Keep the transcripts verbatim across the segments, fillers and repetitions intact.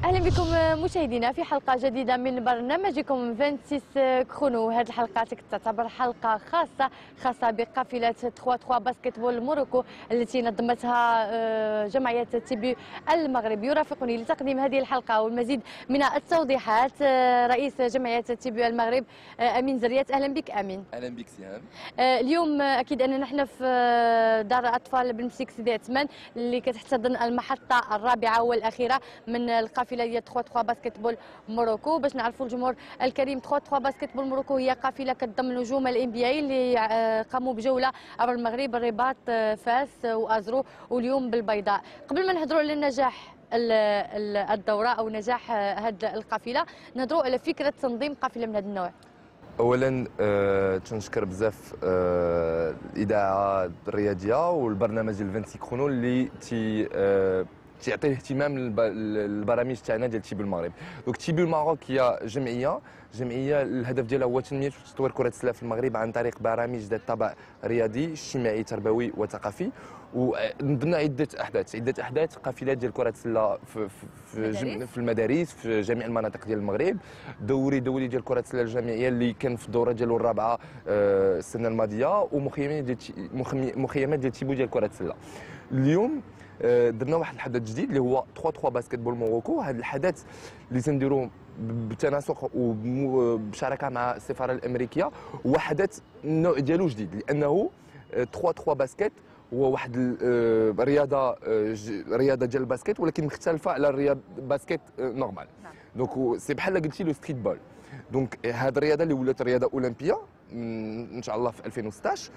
اهلا بكم مشاهدينا في حلقه جديده من برنامجكم ستة وعشرين كرونو. هذه الحلقه تعتبر حلقه خاصه خاصه بقافله ثلاثة ثلاثة باسكتبول موروكو التي نظمتها جمعيه تيبو المغرب. يرافقني لتقديم هذه الحلقه والمزيد من التوضيحات رئيس جمعيه تيبو المغرب امين زريات. اهلا بك امين. اهلا بك سهام. اليوم اكيد اننا نحن في دار الاطفال بن سيدي عثمان اللي كتحتضن المحطه الرابعه والاخيره من القافله ديال ثلاثة ثلاثة باسكتبول موروكو. باش نعرفوا الجمهور الكريم، ثلاثة ثلاثة باسكتبول موروكو هي قافله كتضم نجوم الان بي اي اللي قاموا بجوله عبر المغرب، الرباط، فاس وازرو واليوم بالبيضاء. قبل ما نهضروا على النجاح الدوره او نجاح هذه القافله، نهضروا على فكره تنظيم قافله من هذا النوع. اولا أه تنشكر بزاف أه الاذاعه الرياضيه والبرنامج ستة وعشرين كرونو اللي تي أه تيعطي اهتمام للبرامج تاعنا ديال تيبو المغرب. دونك تيبو المغرب هي جمعيه جمعيه الهدف ديالها هو تنميه وتطوير كره السله في المغرب عن طريق برامج ذات طابع رياضي اجتماعي تربوي وثقافي. ونظمنا عده احداث عده احداث قافلات ديال كره السله في في, في, في المدارس في جميع المناطق ديال المغرب. دوري دولي ديال كره السله الجامعيه اللي كان في الدوره ديالو الرابعه السنه الماضيه، ومخيمات ديال مخيمات ديال تيبو ديال كره السله. اليوم درنا واحد الحدث جديد اللي هو ثلاثة ثلاثة باسكتبول موروكو. هذا الحدث اللي تنديروه بالتناسق وبشراكه مع السفاره الامريكيه هو حدث النوع ديالو جديد، لانه ثلاثة ثلاثة باسكت هو واحد الرياضه رياضه ديال الباسكت ولكن مختلفه على الرياضه باسكت نورمال. دونك سي بحال قلتي لو ستريت بول. دونك هذه الرياضه اللي ولات رياضه اولمبيه ان شاء الله في ألفين وستطاش.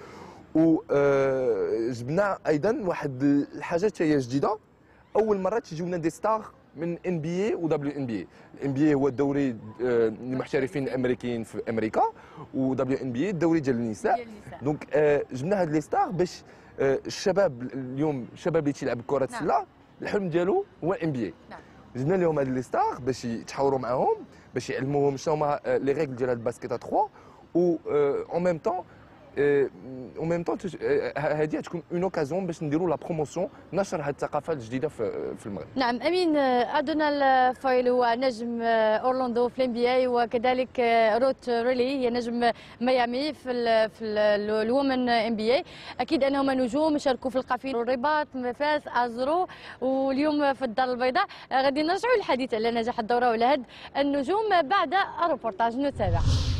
وجبنا ايضا واحد الحاجه هي جديده، اول مره تيجيو لنا دي ستار من ان بي اي و دبليو ان بي اي. الان بي اي هو الدوري المحترفين الامريكيين في امريكا، و دبليو ان بي اي الدوري ديال النساء. دونك جبنا هاد لي ستار باش الشباب اليوم الشباب اللي تيلعب كره السله الحلم ديالو هو ان بي اي. جبنا لهم هاد لي ستار باش يتحاوروا معاهم باش يعلموهم شنو هما لي ريغل ديال هاد الباسكيت ثلاثة، و اون ميم طون او ميم طون هذه تكون اون اوكازيون باش نديروا لا بروموسيون نشر هذه الثقافه الجديده في في المغرب. نعم امين. ادونال فايل هو نجم اورلاندو في الام بي اي، وكذلك روت ريلي هي نجم ميامي في ال في الومن ام بي اي. اكيد انهم نجوم شاركوا في القافله الرباط، فاس، ازرو، واليوم في الدار البيضاء. غادي نرجعوا للحديث على نجاح الدوره وعلى هاد النجوم بعد الروبورتاج. نتابع.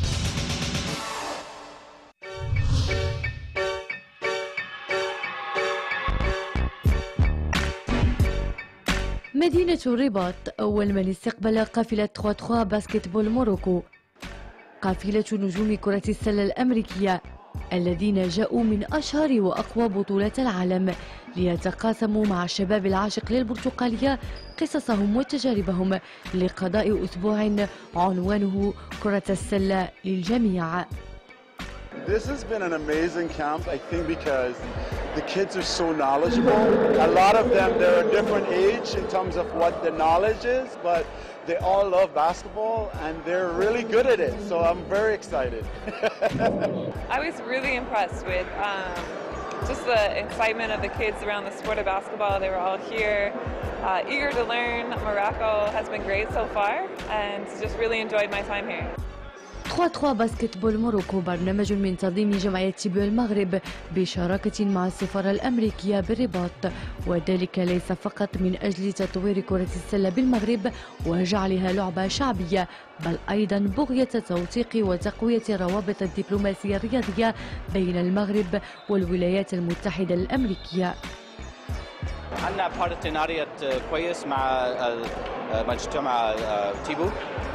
مدينة الرباط أول من استقبل قافلة ثلاثة ثلاثة باسكتبول موروكو، قافلة نجوم كرة السلة الأمريكية الذين جاءوا من أشهر وأقوى بطولات العالم ليتقاسموا مع الشباب العاشق للبرتقالية قصصهم وتجاربهم لقضاء أسبوع عنوانه كرة السلة للجميع. This has been an amazing camp, I think, because the kids are so knowledgeable. A lot of them, they're a different age in terms of what the knowledge is, but they all love basketball and they're really good at it. So I'm very excited. I was really impressed with um, just the excitement of the kids around the sport of basketball. They were all here, uh, eager to learn. Morocco has been great so far, and just really enjoyed my time here. ثلاثة ثلاثة باسكتبول موروكو برنامج من تنظيم جمعية تيبو المغرب بشراكة مع السفارة الأمريكية بالرباط، وذلك ليس فقط من أجل تطوير كرة السلة بالمغرب وجعلها لعبة شعبية، بل أيضا بغية توثيق وتقوية الروابط الدبلوماسية الرياضية بين المغرب والولايات المتحدة الأمريكية. عندنا بارتناريات كويس مع مجتمع تيبو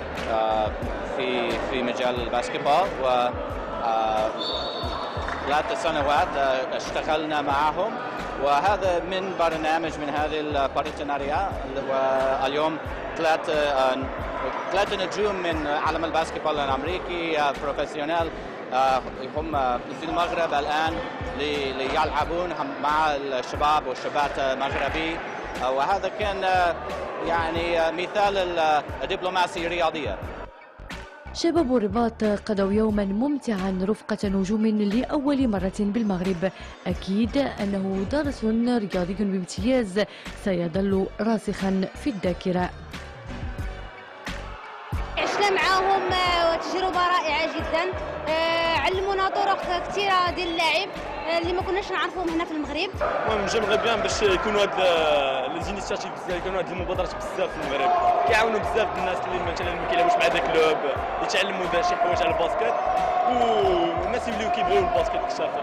في في مجال الباسكتبول، و ثلاث سنوات اشتغلنا معهم، وهذا من برنامج من هذه البارتناريات. واليوم ثلاث ثلاث نجوم من عالم الباسكتبول الامريكي بروفيسيونيل هم في المغرب الان ليلعبون مع الشباب والشابات المغربي، وهذا كان يعني مثال الدبلوماسية الرياضية. شباب الرباط قضوا يوما ممتعا رفقة نجوم لأول مرة بالمغرب. أكيد أنه درس رياضي بامتياز سيظل راسخا في الذاكرة. كنا معاهم تجربه رائعه جدا. علمونا طرق كثيره ديال اللعب اللي ما كناش نعرفوهم هنا في المغرب. المهم جيمغي بيان باش يكونوا هاد لي زينيسياتيف بزاف، يكونوا هاد المبادرات بزاف في المغرب، كيعاونوا بزاف الناس اللي مثلا ما كيلعبوش مع داك كلوب يتعلموا شي حوايج على الباسكت، والناس يوليو كيبغيو الباسكت اكثر.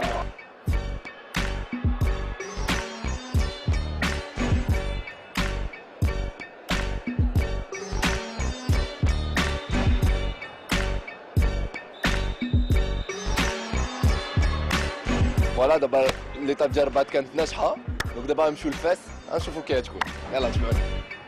فوالا دابا ليطاب ديال الرباط كانت ناجحه، دونك دابا غنمشيو لفاس غنشوفوا كي غتكون. يلاه تبعونا.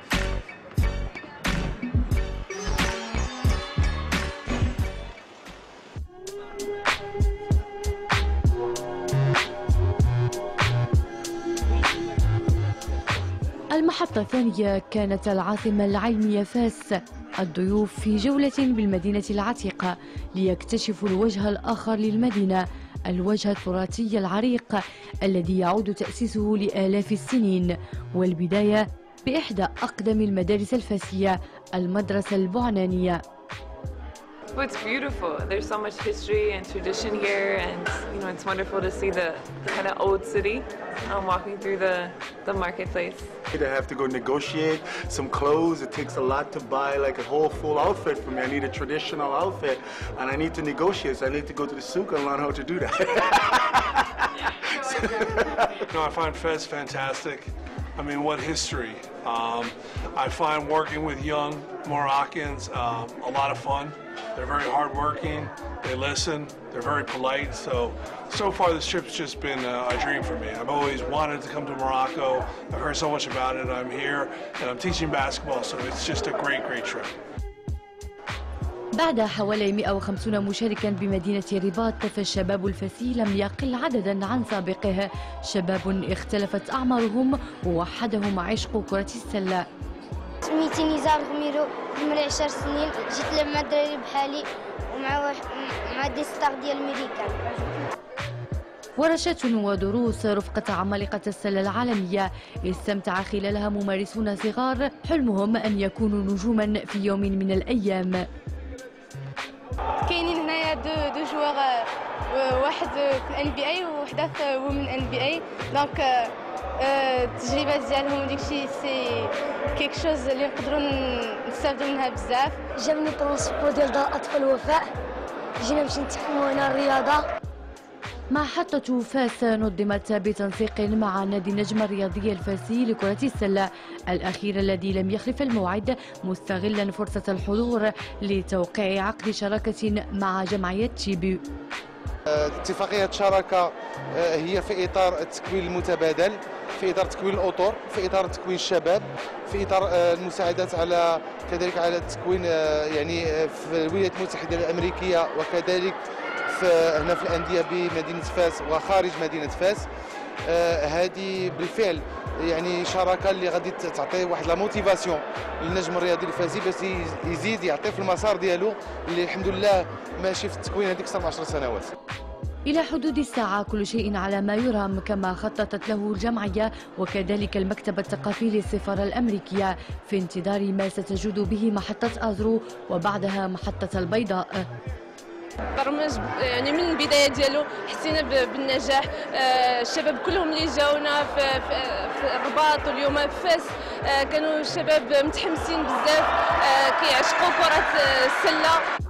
المحطة الثانية كانت العاصمة العلمية فاس. الضيوف في جولة بالمدينة العتيقة ليكتشفوا الوجه الآخر للمدينة، الوجه التراثي العريق الذي يعود تأسيسه لآلاف السنين، والبداية بإحدى أقدم المدارس الفاسية، المدرسة البعنانية. Well, it's beautiful. There's so much history and tradition here, and you know it's wonderful to see the, the kind of old city. I'm walking through the the marketplace. I have to go negotiate some clothes. It takes a lot to buy like a whole full outfit for me. I need a traditional outfit, and I need to negotiate. So I need to go to the souk and learn how to do that. No, I find Fez fantastic. I mean, what history. Um, I find working with young Moroccans um, a lot of fun. They're very hardworking, they listen, they're very polite. So, so far this trip's just been a, a dream for me. I've always wanted to come to Morocco. I've heard so much about it. I'm here and I'm teaching basketball, so it's just a great, great trip. بعد حوالي مئة وخمسين مشاركا بمدينة الرباط، فالشباب الفاسي لم يقل عددا عن سابقه، شباب اختلفت أعمارهم ووحدهم عشق كرة السلة. سميتي نزار غميرو، عمري عشر سنين، جيت نلعب مع الدراري بحالي ومع واحد مع دي ستار ديال الميريكان. ورشات ودروس رفقة عمالقة السلة العالمية استمتع خلالها ممارسون صغار حلمهم أن يكونوا نجوما في يوم من الأيام. كاينين هنايا دو دو جوار، واحد في الان بي اي ووحده في وومن ان بي اي، دونك التجربه ديالهم وداكشي سي كيك شوز اللي نقدروا نستافدوا منها بزاف. جابني برونسيبو ديال دار الاطفال وفاء، جينا باش نتعلموا هنا الرياضه. محطة فاس نظمت بتنسيق مع نادي النجم الرياضي الفاسي لكرة السلة الأخير الذي لم يخلف الموعد، مستغلا فرصة الحضور لتوقيع عقد شراكة مع جمعية تشيبو. اتفاقية شراكة هي في إطار التكوين المتبادل، في إطار تكوين الأطر، في إطار تكوين الشباب، في إطار المساعدات على كذلك على التكوين يعني في الولايات المتحدة الأمريكية، وكذلك هنا في الأندية بمدينة فاس وخارج مدينة فاس. آه هذه بالفعل يعني شراكة اللي غادي تعطي واحد لا موتيفاسيون للنجم الرياضي الفاسي باش يزيد يعطي في المسار ديالو اللي الحمد لله ماشي في التكوين هذيك أكثر من عشر سنوات. إلى حدود الساعة كل شيء على ما يرام كما خططت له الجمعية وكذلك المكتب الثقافي للسفارة الأمريكية، في انتظار ما ستجود به محطة آزرو وبعدها محطة البيضاء. برمج يعني من البدايه ديالو حسينا بالنجاح. الشباب كلهم اللي جاونا في, في, في الرباط واليوم في فاس كانوا الشباب متحمسين بزاف، كيعشقوا كره السله.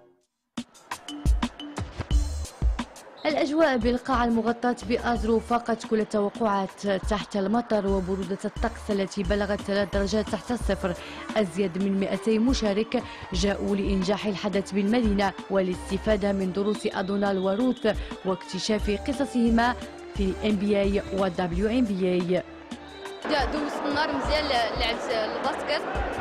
الأجواء بالقاعة المغطاة بآزرو فاقت كل التوقعات تحت المطر وبرودة الطقس التي بلغت ثلاث درجات تحت الصفر. أزيد من مئتين مشارك جاءوا لإنجاح الحدث بالمدينة والاستفادة من دروس أدونال وروث واكتشاف قصصهما في إن بي إيه و دبليو إن بي إيه. دوزت النهار مزيان، لعبت الباسكت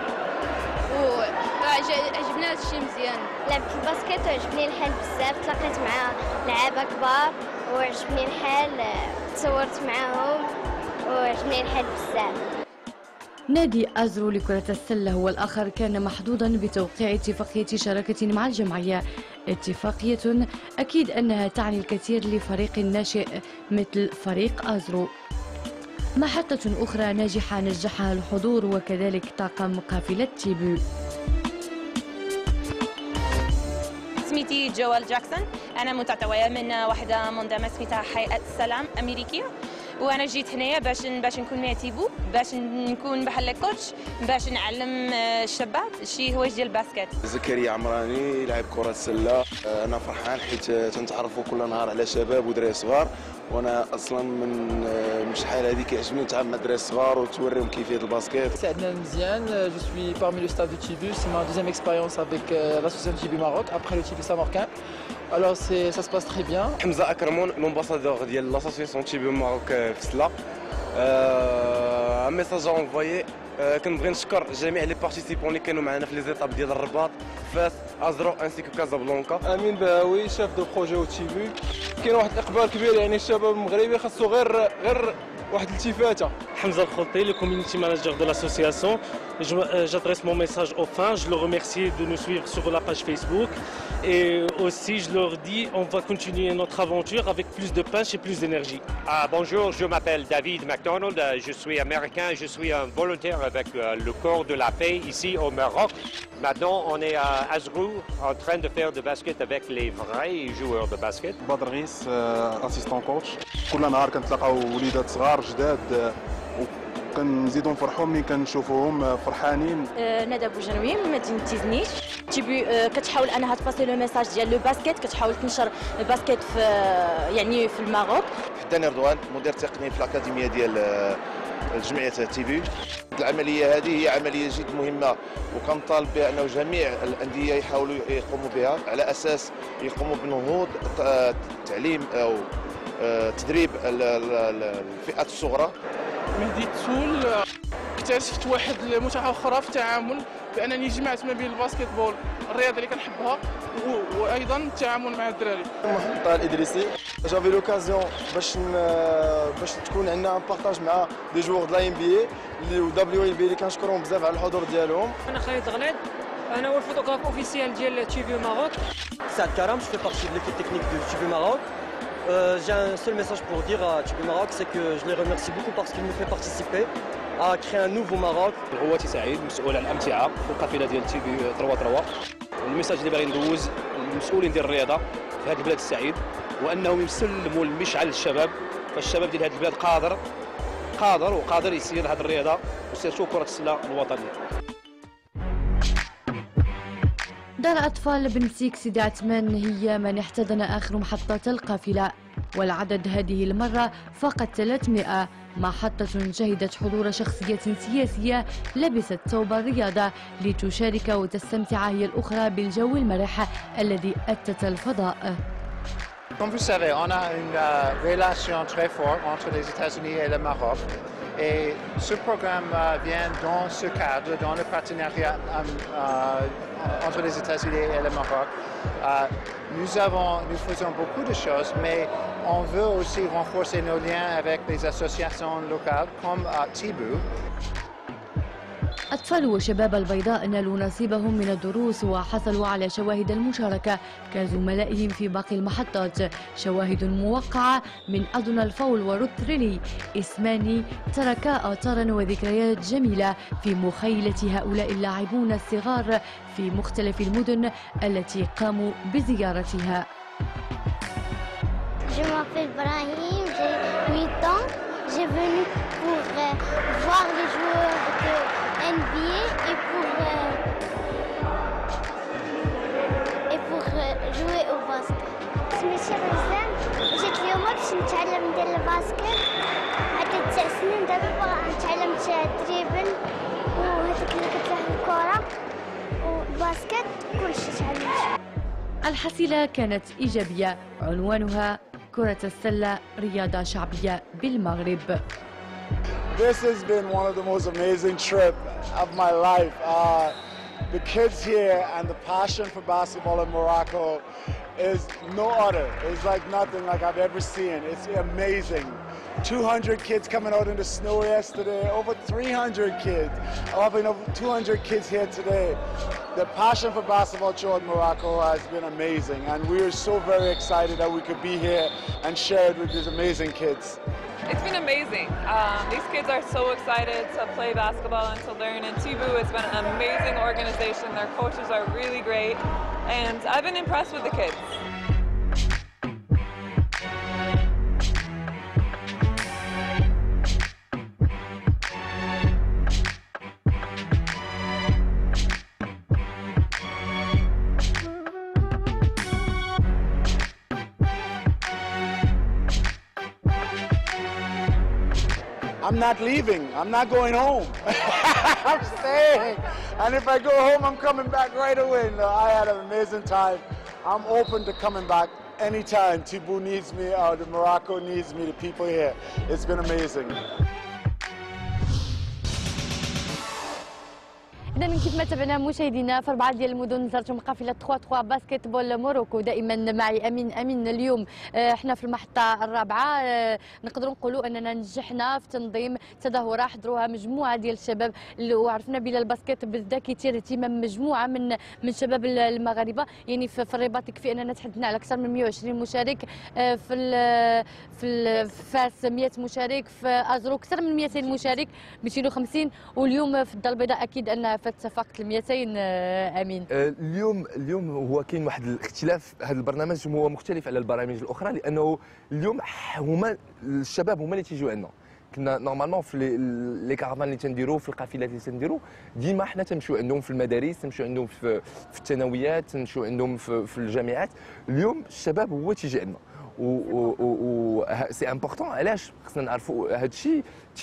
وعجبنا هذا الشيء مزيان. لعبت الباسكت وعجبني الحال بزاف، تلاقيت مع لعابه كبار وعجبني الحال، تصورت معاهم وعجبني الحال بزاف. نادي آزرو لكرة السلة هو الآخر كان محظوظا بتوقيع اتفاقية شراكة مع الجمعية، اتفاقية أكيد أنها تعني الكثير لفريق ناشئ مثل فريق آزرو. محطة أخرى ناجحة نجحها الحضور وكذلك طاقم قافلة تيبو. سميتي جوال جاكسون. أنا متطوعة من واحدة منظمة سميتها هيئة السلام أمريكية، وانا جيت هنايا باش باش نكون مع تيبو، باش نكون بحال كوتش، باش نعلم الشباب شي هوايج ديال الباسكت. زكريا عمراني لاعب كرة السلة. انا فرحان حيت تنتعرفوا كل نهار على شباب ودراري صغار، وانا اصلا من شحال هذه كيعجبني نتعامل مع الدراري الصغار وتوريهم كيفيه الباسكت. C'est Adnan Mziane, je suis parmi le staff du Tibu. C'est ma deuxième expérience avec l'association Tibu Maroc après le Tibu Saint-Martin. Alors ça se passe très bien. Hamza Akramoun, l'ambassadeur de l'association Tibu Maroc في السلا. Un message à envoyer. كنبغي نشكر جميع لي بارتيسيبون اللي كانوا معنا في لي زيتاب ديال الرباط، فاس، ازرو انسي كو كازابلانكا. امين بهاوي شاف دو بروجي او تيبو. كاين واحد الاقبال كبير، يعني الشباب المغربي خاصو غير غير واحد الالتفاته. Hamza Al-Khalti, le community manager de l'association. J'adresse mon message aux fans, je leur remercie de nous suivre sur la page Facebook et aussi je leur dis on va continuer notre aventure avec plus de punch et plus d'énergie. Ah, bonjour, je m'appelle David McDonald, je suis américain, je suis un volontaire avec le corps de la paix ici au Maroc. Maintenant on est à Azrou en train de faire de basket avec les vrais joueurs de basket. بدر غيس assistant coach. كل نهار كنتلاقاو وليدات صغار جداد وكنزيدوا نفرحوا ملي كنشوفوهم فرحانين. ندى بوجنوي من مدينه تيزنيش. تيبي كتحاول انها تباسي لو ميساج ديال لو باسكيت، كتحاول تنشر الباسكيت في يعني في المغرب. حداني رضوان مدير تقني في الاكاديميه ديال الجمعيه تيبي. العمليه هذه هي عمليه جد مهمه، وكنطالب بانه جميع الانديه يحاولوا يقوموا بها على اساس يقوموا بنهوض تعليم او تدريب الفئات الصغرى. مهدي تسول اكتشفت واحد المتعه اخرى في التعامل، بانني جمعت ما بين الباسكت بول الرياضه اللي كنحبها وايضا التعامل مع الدراري. محمد طه الادريسي. جافي لوكازيون باش باش تكون عندنا ان بارطاج مع دي جوغ د لا ام بي اي اللي ودبليو ام بي اللي كنشكرهم بزاف على الحضور ديالهم. انا خالد غليظ، انا هو الفوتوغراف اوفيسيال ديال تيفي ماروك. سعد كرم، je fais partie de l'équipe technique de Tibu Maroc. Euh, j'ai un seul message pour dire à Tibu Maroc, c'est que je les remercie beaucoup parce qu'ils nous font participer à créer un nouveau Maroc. هواتي سعيد، مسؤول عن الامتعه في القافله ديال تيبي ثلاثة ثلاثة. الميساج اللي باغي ندوز المسؤولين ديال الرياضه في هذه البلاد السعيد هو انهم يسلموا المشعل للشباب، فالشباب ديال هذه البلاد قادر قادر وقادر يسير هذه الرياضه وسيرتو كره السله الوطنيه. دار أطفال بنسيك سيدي عثمان هي من احتضن آخر محطات القافلة، والعدد هذه المرة فقط ثلاثمائة. محطة شهدت حضور شخصية سياسية لبست ثوب الرياضة لتشارك وتستمتع هي الأخرى بالجو المرح الذي أتت الفضاء. Comme vous savez, on a une euh, relation très forte entre les États-Unis et le Maroc. Et ce programme euh, vient dans ce cadre, dans le partenariat euh, euh, entre les États-Unis et le Maroc. Euh, nous, avons, nous faisons beaucoup de choses, mais on veut aussi renforcer nos liens avec les associations locales comme euh, Tibu. أطفال وشباب البيضاء نالوا نصيبهم من الدروس وحصلوا على شواهد المشاركة كزملائهم في باقي المحطات، شواهد موقعة من أدنى الفول وروت ريلي، اسمان تركا آثارا وذكريات جميلة في مخيلة هؤلاء اللاعبون الصغار في مختلف المدن التي قاموا بزيارتها. Je m'appelle Brahim, j'ai huit ans. J'ai venu pour euh, voir les joueurs de N B A et pour, euh, et pour euh, jouer au basket. اسمي شيرين، جيت اليوم باش نتعلم ندير الباسكت. عندي تسع سنين دابا باغا نتعلم الدريبل وهذيك اللي كتلعب الكرة والباسكت كلشي تعلمت. الحصيلة كانت إيجابية، عنوانها كرة السلة رياضة شعبية بالمغرب. This has been one of the most amazing trips of my life. Uh, the kids here and the passion for basketball in Morocco is no other. It's like nothing like I've ever seen. It's amazing. two hundred kids coming out in the snow yesterday, over three hundred kids. I've been over two hundred kids here today. The passion for basketball show in Morocco has been amazing, and we are so very excited that we could be here and share it with these amazing kids. It's been amazing. Um, these kids are so excited to play basketball and to learn, and Tibu has been an amazing organization. Their coaches are really great. and I've been impressed with the kids. I'm not leaving. I'm not going home. I'm staying. And if I go home, I'm coming back right away. No, I had an amazing time. I'm open to coming back anytime. Thibaut needs me, or the Morocco needs me, the people here. It's been amazing. إذا كيف ما تابعنا مشاهدينا في أربعة ديال المدن زرتم قافلة ثلاثة ثلاثة باسكت بول موروكو. دائما معي أمين أمين. اليوم احنا في المحطة الرابعة، نقدروا نقولوا أننا نجحنا في تنظيم تظاهرة حضروها مجموعة ديال الشباب، وعرفنا بلا الباسكت بدا كيثير اهتمام مجموعة من من شباب المغاربة. يعني في الرباط يكفي أننا تحدثنا على أكثر من مئة وعشرين مشارك، في في فاس مئة مشارك، في أزرو أكثر من مئتين مشارك، مئتين وخمسين، واليوم في الدار البيضاء أكيد أن اتفقت ال مئتين. امين. اليوم اليوم هو كاين واحد الاختلاف. هذا البرنامج هو مختلف على البرامج الاخرى لانه اليوم هما الشباب هما اللي تيجيو عندنا. كنا نورمالمون في لي كارفان اللي تنديروا في القافلات اللي تنديروا ديما حنا تمشيو عندهم في المدارس، تمشيو عندهم في في الثانويات، تمشيو عندهم في, في الجامعات. اليوم الشباب هو تيجي عندنا و سي امبورطون. علاش خصنا نعرفوا هذا الشيء؟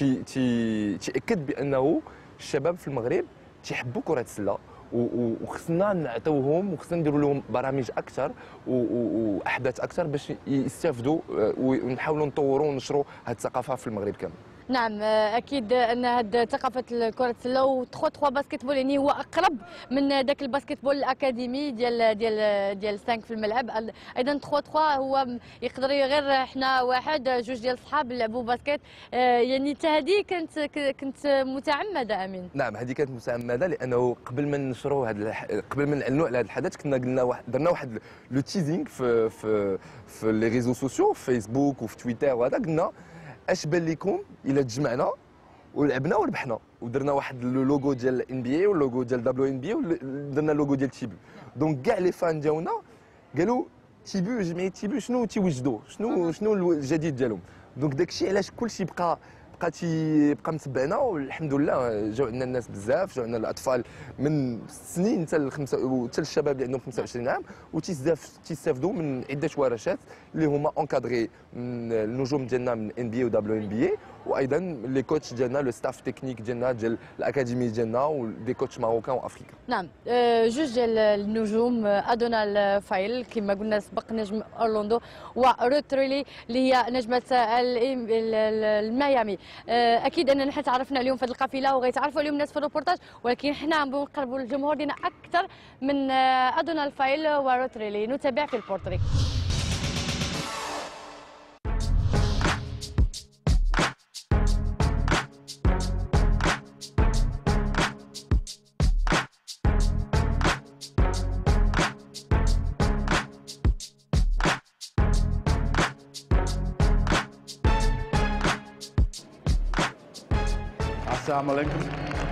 تيأكد بانه الشباب في المغرب تيحبوا كرة السلة، وخصنا نعطيوهم وخصنا نديروا لهم برامج اكثر واحداث اكثر باش يستافدوا، ونحاولوا نطوروا وننشروا هذه الثقافه في المغرب كامل. نعم اكيد ان هذه ثقافه كره السله و ثلاثة ثلاثة باسكت بول يعني هو اقرب من ذاك الباسكت بول الاكاديمي ديال ديال ديال خمسة في الملعب. ايضا ثلاثة ثلاثة هو يقدر غير حنا واحد جوج ديال الصحاب لعبوا باسكت. يعني حتى هذه كانت كنت متعمده امين. نعم هذه كانت متعمده لانه قبل ما ننشروا هذا قبل ما نعلنوا على هذا الحدث كنا قلنا واحد درنا واحد لو تيزينغ في في في لي ريزو سوسيو، في فيسبوك وفي تويتر، وهذا قلنا اش بان لكم الا تجمعنا ولعبنا وربحنا ودرنا واحد اللوغو ديال الان بي اي واللوغو ديال دبليو ان بي اي ودرنا اللوغو ديال تيبو. دونك كاع لي فان ديالنا قالوا تيبو جمعيه تيبو شنو تيوجدوا، شنو شنو الجديد ديالهم. دونك داكشي علاش كلشي بقى بقى تيبقى متبعنا، والحمد لله جاو عندنا الناس بزاف، جاو عندنا الاطفال من سنين حتى الخمسه حتى الشباب اللي عندهم خمسة وعشرين عام، وتيستافدوا من عده ورشات اللي هما اونكادري من النجوم ديالنا من ان بي اي ودبليو ان بي اي، وايضا لي كوتش ديالنا لو ستاف تكنيك ديالنا ديال الاكاديمي ديالنا ودي كوتش ماروكان وافريكان. نعم جوج ديال النجوم، ادونال فايل كما قلنا سبق نجم اورلاندو، وروت ريلي اللي هي نجمه الميامي. اكيد اننا حنا تعرفنا اليوم في هذه القافله وغيتعرفوا اليوم الناس في الروبورتاج، ولكن حنا نبغيو نقربوا للجمهور ديالنا اكثر من ادونال فايل وروت ريلي. نتابع في البورتري. Assalamu alaikum.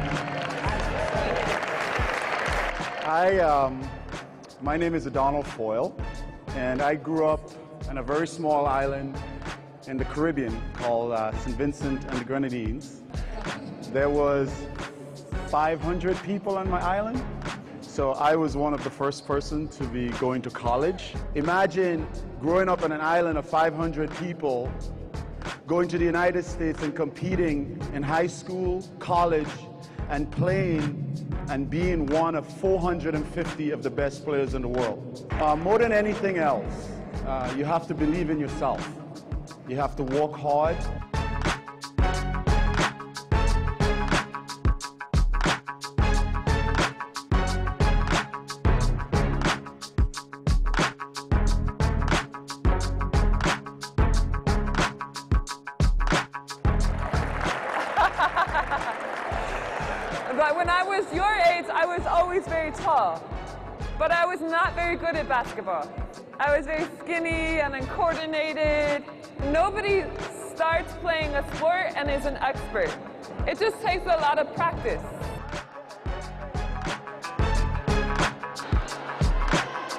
Hi, um, my name is Donald Foyle, and I grew up on a very small island in the Caribbean called uh, Saint Vincent and the Grenadines. There was five hundred people on my island, so I was one of the first person to be going to college. Imagine growing up on an island of five hundred people, going to the United States and competing in high school, college, and playing and being one of four hundred fifty of the best players in the world. Uh, more than anything else, uh, you have to believe in yourself. You have to work hard. But when I was your age, I was always very tall. But I was not very good at basketball. I was very skinny and uncoordinated. Nobody starts playing a sport and is an expert. It just takes a lot of practice.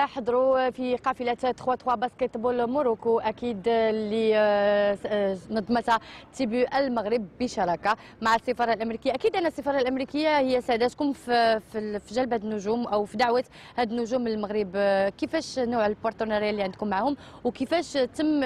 حضروا في قافله ثلاثة ثلاثة باسكت بول موروكو اكيد اللي نظمتها تيبو المغرب بشراكه مع السفاره الامريكيه. اكيد ان السفاره الامريكيه هي ساعدتكم في في جلب هاد النجوم او في دعوه هاد النجوم للمغرب. كيفاش نوع البارتنريه اللي عندكم معهم وكيفاش تم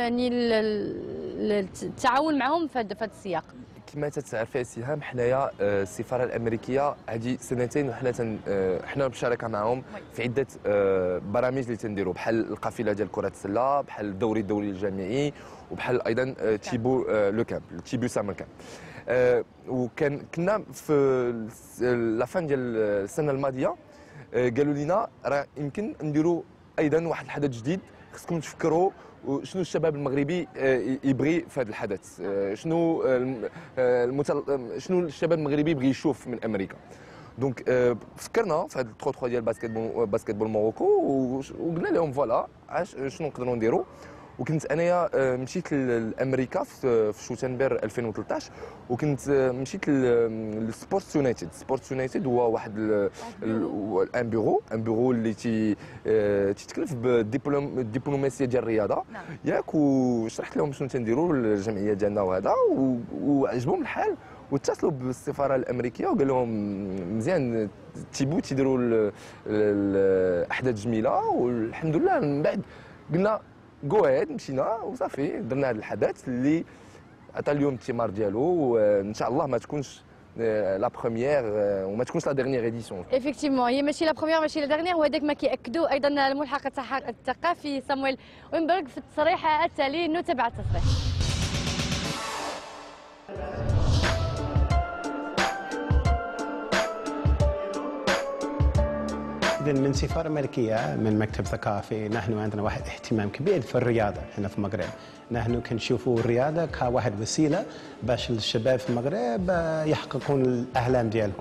التعاون معهم في هذا السياق؟ كما تتعرفي سهام، حنايا السفاره الامريكيه هذه سنتين وحنا تن حنا بشراكه معهم في عده برامج اللي تنديروا، بحال القافله ديال كره السله، بحال الدوري الدولي الجامعي، وبحال ايضا تيبو لو كامب تيبو سامر كامب. وكان كنا في لافان ديال السنه الماضيه قالوا لنا راه يمكن نديروا ايضا واحد الحدث جديد، خصكم تفكروا شنو الشباب المغربي يبغي في هذا الحدث، شنو المتل... شنو الشباب المغربي يبغي يشوف من امريكا. دونك فكرنا في هذا ثلاثة ثلاثة ديال باسكت بول باسكت بول موروكو وقلنا لهم فوالا شنو نقدروا نديروا. وكنت انايا مشيت لامريكا في شوتنبر ألفين وثلاثطاش، وكنت مشيت للسبورتس يونايتد. سبورتس يونايتد هو واحد ان بيرو ان بيرو اللي تي تيتكلف بالدبلوماسيه ديال الرياضه ياك، وشرحت لهم شنو تنديروا الجمعيه ديالنا وهذا، وعجبهم الحال واتصلوا بالسفاره الامريكيه وقال لهم مزيان تيبو تيديروا احداث جميله. والحمد لله من بعد قلنا جو هيد، مشينا وصافي درنا هذا الحدث اللي عطى اليوم الثمار ديالو، وان شاء الله ما تكونش لا بروميير وما تكونش لا ديرنيير ايديسيون. ايفيكتيفمون هي ماشي لا بروميير ماشي لا ديرنيير، وهذاك ما كياكدوا ايضا الملحق الثقافي صامويل وينبرغ في التصريح التالي. نتابع التصريح. من سفارة أمريكية من مكتب ثقافي، نحن عندنا واحد اهتمام كبير في الرياضة هنا في المغرب. نحن كنشوفوا الرياضة كواحد وسيلة باش الشباب في المغرب يحققون الأحلام ديالهم.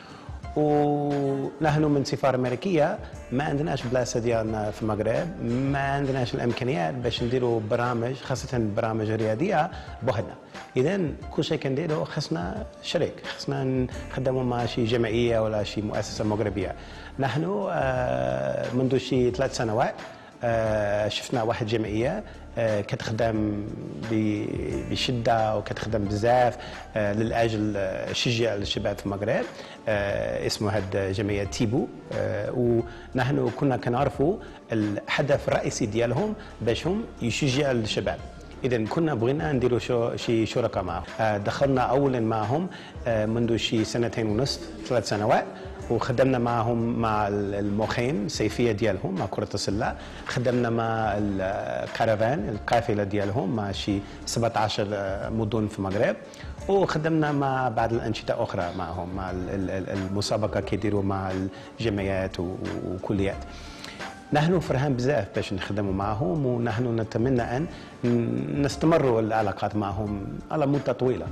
ونحن من سفارة أمريكية ما عندناش بلاصة ديالنا في المغرب، ما عندناش الإمكانيات باش نديروا برامج خاصة برامج رياضية بوحدنا. إذا كل شيء كنديروا خصنا شريك، خصنا نخدموا مع شي جمعية ولا شي مؤسسة مغربية. نحن منذ شي ثلاث سنوات شفنا واحد جمعية كتخدم بشدة وكتخدم بزاف للأجل شجع الشباب في المغرب، اسمه هاد جمعية تيبو. ونحن كنا كنعرفوا الهدف الرئيسي ديالهم باش هم يشجعوا الشباب. إذا كنا بغينا نديروا شو شي شركاء معهم. دخلنا أولا معهم منذ شي سنتين ونصف ثلاث سنوات، وخدمنا معهم مع المخيم الصيفيه ديالهم مع كره السله، خدمنا مع الكارفان القافله ديالهم مع شي سبعة عشر مدن في المغرب، وخدمنا مع بعض الانشطه اخرى معهم مع المسابقه كيديروا مع الجمعيات وكليات. نحن فرحان بزاف باش نخدموا معهم، ونحن نتمنى ان نستمروا العلاقات معهم على مده طويله.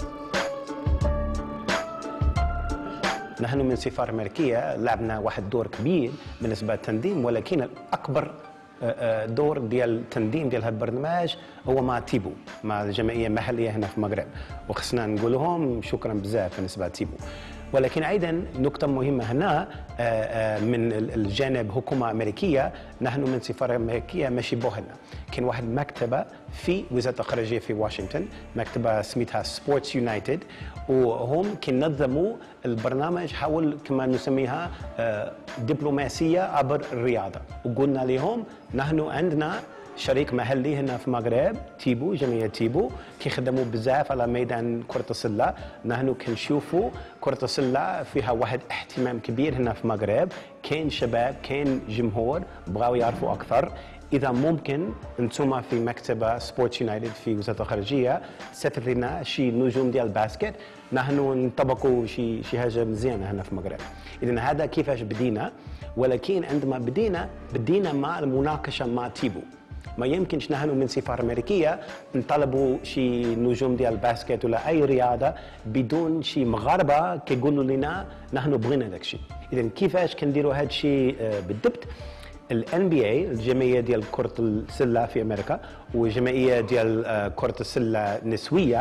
نحن من السفارة الأمريكية لعبنا واحد دور كبير بالنسبة للتنظيم، ولكن الأكبر دور ديال التنظيم ديال هذا البرنامج هو مع تيبو، مع الجمعية المحلية هنا في المغرب، وخصنا نقول لهم شكرا بزاف بالنسبة لتيبو. ولكن ايضا نقطه مهمه هنا من الجانب حكومه امريكيه، نحن من سفاره امريكيه ماشي بوحدنا، كاين واحد مكتبه في وزاره الخارجيه في واشنطن، مكتبه سميتها سبورتس يونايتد، وهم كينظموا البرنامج حول كما نسميها دبلوماسيه عبر الرياضه. وقلنا لهم نحن عندنا شريك محلي هنا في المغرب تيبو، جمعية تيبو، كيخدموا بزاف على ميدان كرة السلة. نحن كنشوفوا كرة السلة فيها واحد اهتمام كبير هنا في المغرب، كاين شباب كاين جمهور بغاو يعرفوا أكثر. إذا ممكن أنتم في مكتبة سبورتس يونايتد في وزارة الخارجية سافر لنا شي نجوم ديال الباسكت، نحن نطبقوا شي شي حاجة مزيانة هنا في المغرب. إذا هذا كيفاش بدينا، ولكن عندما بدينا بدينا مع المناقشة مع تيبو. ما يمكنش نحن من سفارة أمريكية نطلبوا شي نجوم ديال الباسكت ولا أي رياضة بدون شي مغاربة كيقولوا لنا نحن بغينا داك الشيء. إذا كيفاش كنديروا هذا الشيء بالضبط؟ الان بي اي الجمعيه ديال كره السله في امريكا، وجمعيه ديال كره السله النسويه،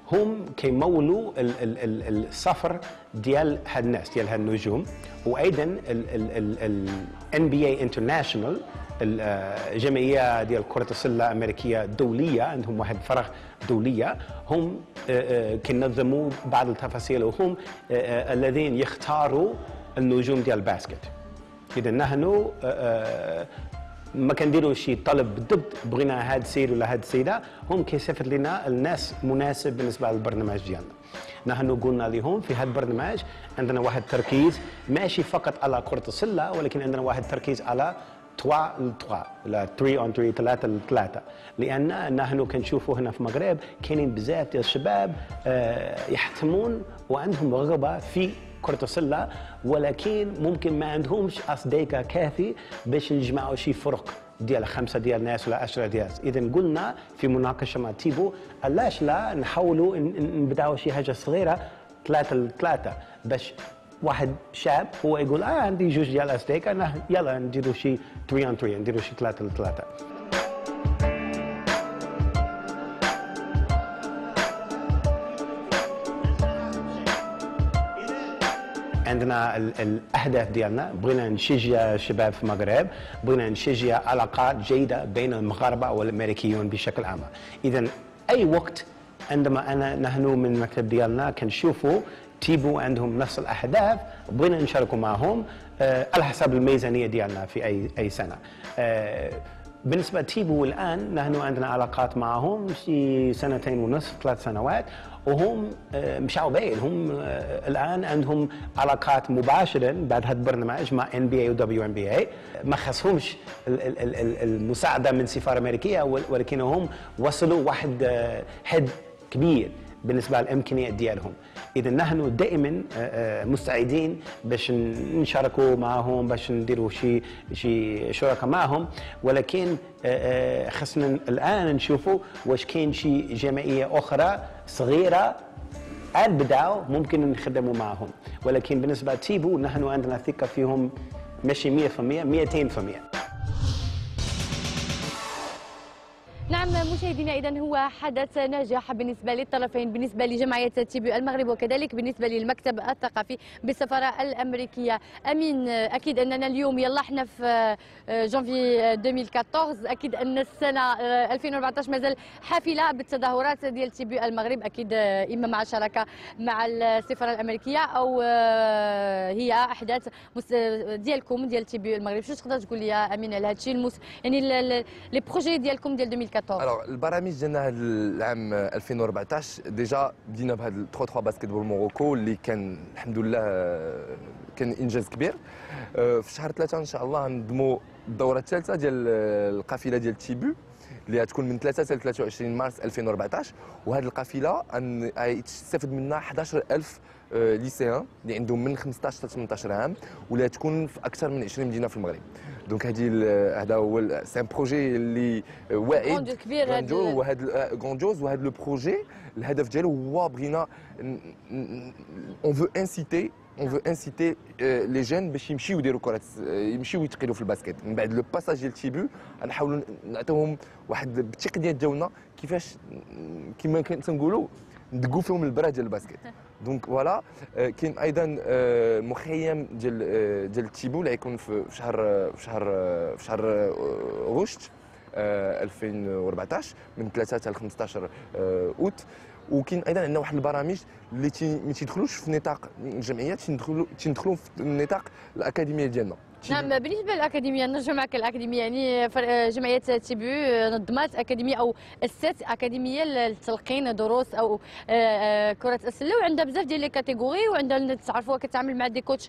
هم كيمولوا السفر ديال هاد الناس ديال هاد النجوم، وايضا ال إن بي إيه انترناشونال الجمعيه ديال كره السله الامريكيه الدوليه، عندهم واحد فرع دوليه، هم كينظموا بعض التفاصيل وهم الذين يختاروا النجوم ديال الباسكت. اذا نحن ما كنديروا شي طلب بالضبط بغينا هاد السيد ولا هاد السيده، هم كيصيفط لنا الناس مناسب بالنسبه للبرنامج ديالنا. نحن قلنا لهم في هذا البرنامج عندنا واحد تركيز ماشي فقط على كرة السلة، ولكن عندنا واحد تركيز على ثلاثة لثلاثة لا ثلاثة اون ثلاثة ثلاثة لثلاثة، لأن نحن كنشوفوا هنا في المغرب كاينين بزاف ديال الشباب يحتمون وعندهم رغبة في كرة السلة، ولكن ممكن ما عندهمش أصدقاء كافي باش يجمعوا شي فرق ديال خمسه ديال الناس ولا عشرة ديال الناس. اذا قلنا في مناقشه مع تيبو علاش لا نحاولوا نبداو شي حاجه صغيره ثلاثه لثلاثه، باش واحد شاب هو يقول اه عندي جوج ديال الاصدقاء انا يلا نديروا شي ثلاثة on ثلاثة، نديروا شي ثلاثه لثلاثه. عندنا الاهداف ديالنا، بغينا نشجع الشباب في المغرب، بغينا نشجع علاقات جيده بين المغاربه والامريكيون بشكل عام. اذا اي وقت عندما انا نحن من المكتب ديالنا كنشوفوا تيبو عندهم نفس الاهداف، بغينا نشاركوا معهم أه على حسب الميزانيه ديالنا في اي اي سنه. أه بالنسبه لتيبو الان نحن عندنا علاقات معهم شي سنتين ونصف ثلاث سنوات، وهم مشاو بعيد، هم الان عندهم علاقات مباشره بعد هذا البرنامج مع إن بي إيه و دبليو إن بي إيه. ما خصهمش المساعده من سفاره امريكيه، ولكن هم وصلوا واحد حد كبير بالنسبه للامكانيات ديالهم. اذا نحن دائما مستعدين باش نشاركوا معهم، باش نديروا شي شي شركه معهم، ولكن خصنا الان نشوفوا واش كاين شي جمعيه اخرى صغيره البداو ممكن نخدموا معهم. ولكن بالنسبه لتيبو نحن عندنا ثقه فيهم ماشي مية بالمية مئتين بالمية. نعم مشاهدينا، إذا هو حدث ناجح بالنسبة للطرفين، بالنسبة لجمعية تيبو المغرب وكذلك بالنسبة للمكتب الثقافي بالسفارة الأمريكية. أمين، أكيد أننا اليوم يلا احنا في جانفي ألفين وأربعة عشر، أكيد أن السنة ألفين وأربعة عشر مازال حافلة بالتظاهرات ديال تيبو المغرب، أكيد إما مع شراكة مع السفارة الأمريكية أو هي أحداث ديالكم ديال تيبو المغرب. شو تقدر تقول لي يا أمين على هذا الشيء المس... يعني لي بروجي ديالكم ديال ألفين وأربعة عشر؟ الوغ البرامج ديالنا هذا العام ألفين وأربعة عشر ديجا بدينا بهذا ثلاثة ثلاثة باسكتبول موروكو اللي كان الحمد لله كان انجاز كبير. في شهر ثلاثة ان شاء الله نضموا الدوره الثالثه ديال القافله ديال تيبو اللي غتكون من ثلاثة حتى ثلاثة وعشرين مارس ألفين وأربعة عشر، وهذه القافله غيستافد منها أحد عشر ألف ليسيان اللي عندهم من خمسطاش حتى ثمنطاش عام، واللي تكون في اكثر من عشرين مدينه في المغرب. دونك هذه هذا هو سي ان بروجي اللي واعد كبير هذا وهذا غوندوز، وهذا لو بروجي الهدف ديالو هو بغينا اون فو انسيتي اون فو انسيتي لي جين باش يمشيو يديروا كره، يمشيو يتقنوا في الباسكت. من بعد لو باساج ديال تيبو غنحاولوا نعطيوهم واحد بالتقنيات ديالنا كيفاش كما تنقولوا ندقوا فيهم البرا ديال الباسكت. دونك فوالا كاين ايضا مخيم ديال ديال تيبو اللي غيكون في شهر في شهر في شهر غشت ألفين وأربعة عشر من ثلاثة حتى خمسطاش اوت. وكاين ايضا عندنا واحد البرامج اللي ما تيدخلوش في نطاق الجمعيات، تيدخلوا تيدخلوا في النطاق الاكاديميه ديالنا. نعم، بالنسبه للاكاديميه نرجع معك الاكاديميه، يعني جمعيه تيبو نظمت اكاديميه او اسست اكاديميه للتلقين دروس او كره السله، وعندها بزاف ديال لي كاتيجوري، وعندها تعرفوها كتعامل مع دي كوتش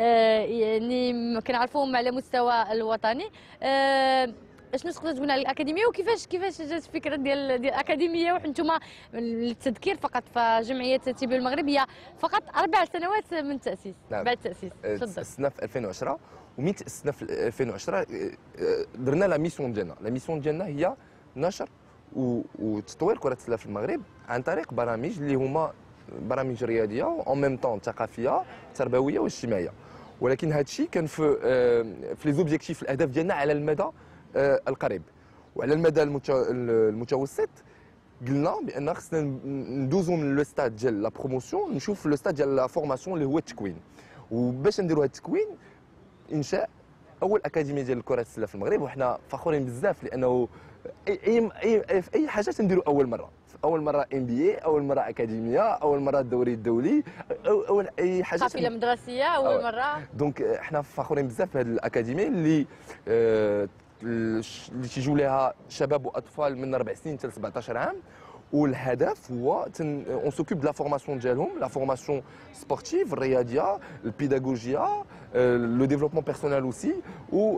يعني كنعرفوهم على مستوى الوطني. اشنو تقدر تقول على الاكاديميه وكيفاش كيفاش جات الفكره ديال ديال الاكاديميه؟ وانتم للتذكير فقط فجمعيه تيبو المغرب هي فقط اربع سنوات من التاسيس. نعم. بعد التاسيس تفضل. تاسسنا في ألفين وعشرة، ومن تاسسنا في ألفين وعشرة درنا لا ميسيون ديالنا. لا ميسيون ديالنا هي نشر وتطوير كره السله في المغرب عن طريق برامج اللي هما برامج رياضيه اون ميم طون ثقافيه تربويه واجتماعيه. ولكن هذا الشيء كان في في لي زوبجيكتيف الاهداف ديالنا على المدى القريب، وعلى المدى المتوسط قلنا بان خصنا ندوزو من لو ستاد ديال لا بروموسيون نشوف لو ستاد ديال لا فورماسيون اللي هو التكوين. وباش نديروا هذا التكوين انشاء اول اكاديميه ديال كره السله في المغرب، وحنا فخورين بزاف لانه اي اي اي في اي حاجه تنديروا اول مره، اول مره ام بي اي، اول مره اكاديميه، اول مره الدوري الدولي، اول اي حاجه قافله مدرسيه اول مره. دونك احنا فخورين بزاف بهذه الاكاديميه اللي آه اللي تيجوا لها شباب واطفال من اربع سنين حتى سبعطاش عام. والهدف هو اون سوكوب دو لا فورماسيون ديالهم، لا فورماسيون سبورتيف الرياضيه، البيداغوجيا، لو ديفلوبمون بيرسونيل اوسي، و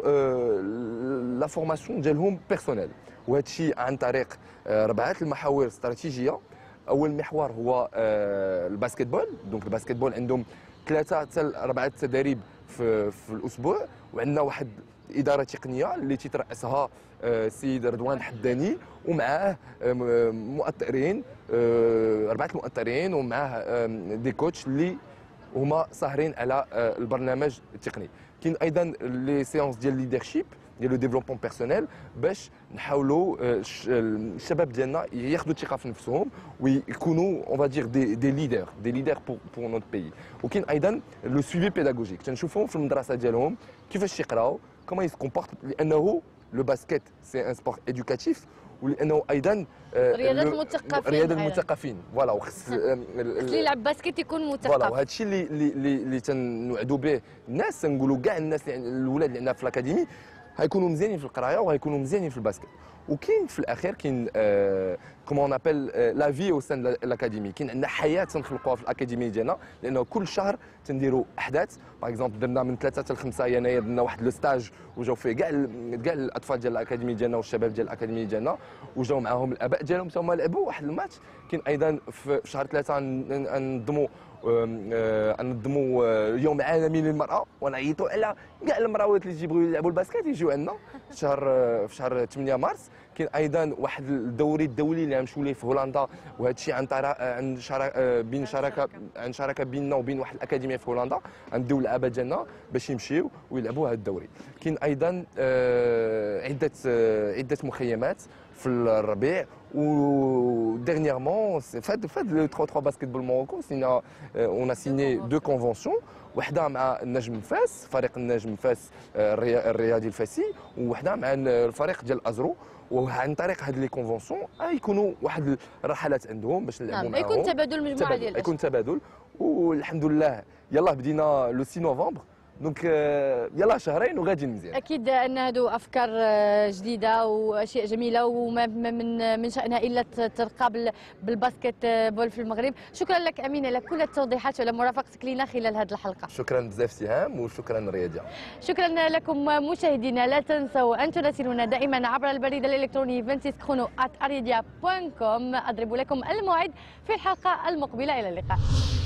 لا فورماسيون ديالهم بيرسونيل. وهذا الشيء عن طريق ربعه المحاور استراتيجيه. اول محور هو الباسكت بول، دونك الباسكت بول عندهم ثلاثه حتى اربعه تدريب في, في الاسبوع، وعندنا واحد اداره تقنيه اللي تيترأسها السيد رضوان الحداني، ومعاه مؤطرين اربعه مؤطرين، ومعاه دي كوتش اللي هما ساهرين على البرنامج التقني. كاين ايضا لي سيونس ديال ليدرشيب ديال لو ديفلوبمون بيرسونيل باش نحاولوا الشباب ديالنا ياخذوا الثقه في نفسهم ويكونوا اون فادير دي دي ليدر دي ليدر بور بور نوت بيي. وكاين ايضا لو سويفي بيداغوجيك، تنشوفوهم في المدرسه ديالهم كيفاش يقراو، كومون يسكومبورت، لانه لو باسكيت سي ان سبور ايدوكاتيف، ولانه ايضا رياضه المثقفين رياضه المثقفين فوالا. وخص اللي يلعب باسكيت يكون مثقف فوالا. وهذا الشيء اللي اللي اللي تنوعدوا به الناس، تنقولوا كاع الناس الاولاد اللي عندنا في الاكاديمي هيكونوا مزيانين في القرايه وهيكونوا مزيانين في الباسكت. وكاين في الاخير كاين كومون ابل لا في او سان الاكاديمي، كاين عندنا حياه تنخلقوها في الاكاديمي ديالنا، لانه كل شهر تنديروا احداث. باغ اكزومبل درنا من ثلاثة حتى خمسة يناير درنا واحد لو ستاج وجاو فيه كاع كاع الاطفال ديال الاكاديمي ديالنا والشباب ديال الاكاديمي ديالنا، وجاو معاهم الاباء ديالهم حتى هما لعبوا واحد الماتش. كاين ايضا في شهر ثلاثة ننظموا ننظموا يوم عالمي للمراه، ونعيطوا على كاع المراوات اللي تيبغيو يلعبوا الباسكيت يجيو عندنا في شهر في شهر ثمانية مارس. كاين ايضا واحد الدوري الدولي اللي غنمشيو ليه في هولندا، وهذا الشيء عن طريق عن شراكه بين شراكه عن شراكه بيننا وبين واحد الاكاديميه في هولندا، غنديو اللعابه ديالنا باش يمشيو ويلعبوا هذا الدوري. كاين ايضا عده عده مخيمات في الربيع. و dernièrement فهاد فهاد لو ثلاثة ثلاثة باسكتبول موروكو سينا اون سيني دو كونفونسيون، وحده مع النجم فاس، فريق النجم فاس الرياضي الفاسي، وحده مع الفريق ديال ازرو. وعن طريق هاد لي كونفونسيون يكونوا واحد الرحلات عندهم باش نلعبوا معاهم، يكون تبادل مجموعه ديال يكون تبادل. والحمد لله يلاه بدينا لو ستة نوفمبر، دونك يلا شهرين وغادي مزيان. اكيد ان هادو افكار جديده واشياء جميله، وما من من شانها الا ترقى بالباسكت بول في المغرب. شكرا لك امين على كل التوضيحات وعلى مرافقتك لنا خلال هذه الحلقه. شكرا بزاف سهام، وشكرا رياضيا. شكرا لكم مشاهدينا، لا تنسوا ان تراسلونا دائما عبر البريد الالكتروني ستة وعشرين كرونو آت أريديا دوت كوم. اضرب لكم الموعد في الحلقه المقبله، الى اللقاء.